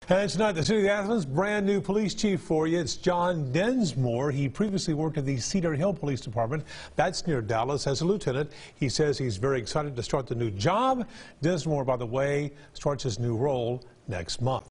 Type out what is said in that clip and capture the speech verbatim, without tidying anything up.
And tonight, the city of Athens, brand new police chief for you. It's John Densmore. He previously worked at the Cedar Hill Police Department. That's near Dallas as a lieutenant. He says he's very excited to start the new job. Densmore, by the way, starts his new role next month.